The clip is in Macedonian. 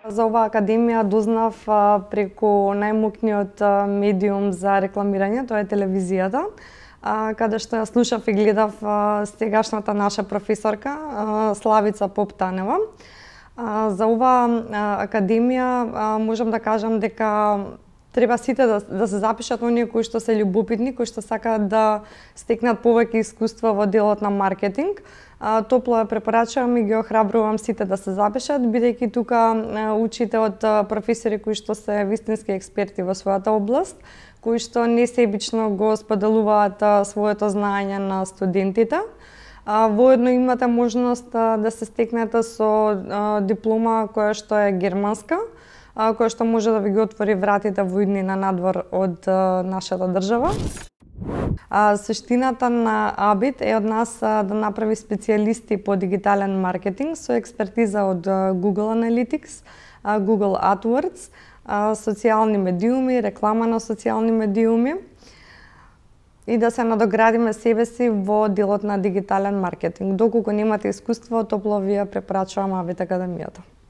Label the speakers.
Speaker 1: За оваа академија дознав преку најмокниот медиум за рекламирање, тоа е телевизијата, каде што ја слушав и гледав сегашната наша професорка Славица Поп-Танева. За оваа академија можам да кажам дека треба сите да се запишат оние кои што се љубопитни, кои што сакаат да стекнат повеќе искуство во делот на маркетинг. Топло ја препорачувам и ги охрабрувам сите да се запишат, бидејќи тука учите од професори кои што се вистински експерти во својата област, кои што несебично го споделуваат своето знаење на студентите. Воедно имате можност да се стекнете со диплома која што е германска, која што може да ви ги отвори вратите во иднина надвор од нашата држава. Суштината на Абит е од нас да направи специјалисти по дигитален маркетинг со експертиза од Google Analytics, Google AdWords, социјални медиуми, реклама на социјални медиуми и да се надоградиме себе си во делот на дигитален маркетинг. Доколку немате искуство, топло ви ја препорачувам Абит академијата.